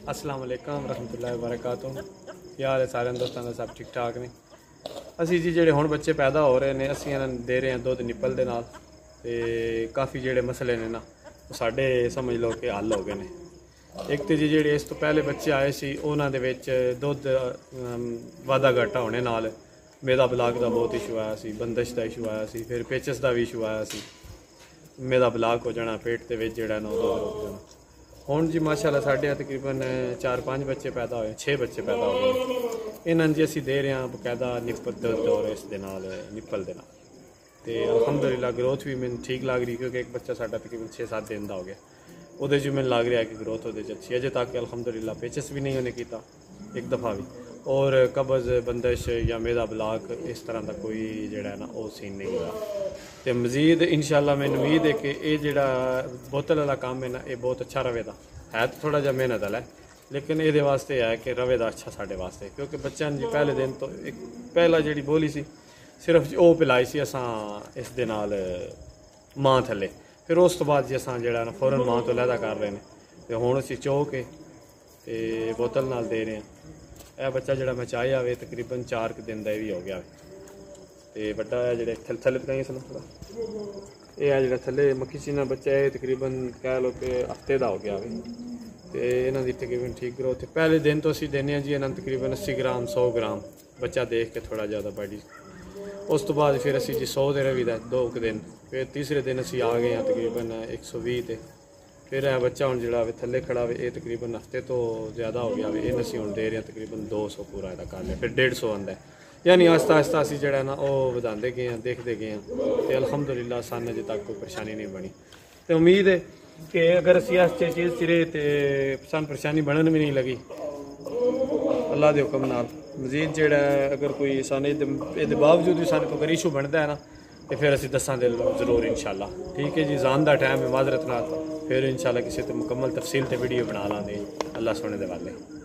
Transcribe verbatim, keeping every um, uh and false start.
अस्सलाम वालेकुम रहमतुल्लाहि व बरकातुहू। यार है सारे दोस्तों का सब ठीक ठाक ने। असी जी जेडे हुण बच्चे पैदा हो रहे हैं असी इन्हां दे रहे हैं दुध निप्पल दे नाल ते काफ़ी जेडे मसले ने ना साडे समझ लो कि हल हो गए ने। एक तो जी जेडे इस तो पहले बच्चे आए सी उन्हां दे विच दुध वाधा घाटा होने नाल मेदा ब्लाक का बहुत इशू आया सी, बंदिश का इशू आया सी, फिर पेचस का भी इशू आया सी, मेदा ब्लाक हो जाना, पेट के विच जेड़ा ना दुध रुक जाना। हुण जी माशाअल्लाह साढ़े तकरीबन चार पाँच बच्चे पैदा होए, छे बच्चे पैदा हो गए। इन्हां जी असी दे रहे हैं बकायदा निप्पल दुध और इस दे नाल निप्पल दे नाल ते अलहमदुलिल्लाह ग्रोथ भी मैंने ठीक लग रही, क्योंकि एक बच्चा साढ़ा तकरीबन छे सात दिन का हो गया, उहदे च मैंने लग रहा है कि ग्रोथ वो अच्छी अजे तक अलहमदुलिल्लाह। पेचस भी नहीं उन्हें किया एक दफ़ा भी, और कब्ज़ बंदिश या मेदा ब्लाक इस तरह का कोई जड़ा ना वो सीन नहीं हुआ। तो मजीद इंशाअल्लाह मैंने उम्मीद है कि ये जड़ा बोतल वाला काम है ना ये बहुत अच्छा रवेगा। है तो थोड़ा जहा मेहनत वाला है लेकिन ये वास्ते है कि रवेगा अच्छा साढ़े वास्ते, क्योंकि बच्चों जी पहले दिन तो एक पहला जी बोली सी सिर्फ वो पिलाई सी असां इस दे नाल मां थले, फिर उस तो बाद जी असां जड़ा ना फौरन मां तो लैदा कर रहे हैं तो हुण असीं चो के ते बोतल नाल दे रहे हैं। यह बच्चा जड़ा मैं चाहे आवे तकरीबन चार दिन का भी हो गया तो बड़ा जो थल थले तक थोड़ा यह जो थले मक्खी चीना बच्चा है तकरीबन कह लो कि हफ्ते का हो गया तो इन्हों की तकरीबन ठीक ग्रोथ है। पहले दिन तो असी देने जी इन्होंने तकरीबन अस्सी ग्राम सौ ग्राम बच्चा देख के थोड़ा ज़्यादा बड़ी, उस तो बाद फिर असी जी सौ दे रही दो दिन, फिर तीसरे दिन असी आ गए हैं तकरीबन एक सौ भी ते फिर यह बच्चा हूँ जोड़ा थले खड़ा हो ये तकरीबन हफ्ते तो ज़्यादा हो गया इन असी हूँ दे रहे हैं तकरीबन दो सौ पूरा यदा कर लिया, फिर डेढ़ सौ आंदा है। यानी आस्ता आस्ता असी जड़ा ना वो वधाते गए हैं देखते गए हैं तो अलहमदुलिल्लाह सानू अजे तक कोई परेशानी नहीं बनी। तो उम्मीद है कि अगर असी इस चीज़ च रहे तो सानू परेशानी बनन भी नहीं लगी अल्लाह के हुक्म नाल। मजीद जड़ा अगर कोई सानू ये बावजूद भी सानू कोई इशू बनता है ना तो फिर असी दसा दे जरूर इंशाअल्लाह। ठीक है जी, जान का टाइम है माजरत नाल, फिर इंशाअल्लाह किसी तो मुकम्मल तफसील ते वीडियो बना लांगे। अल्लाह सोने दे वाले।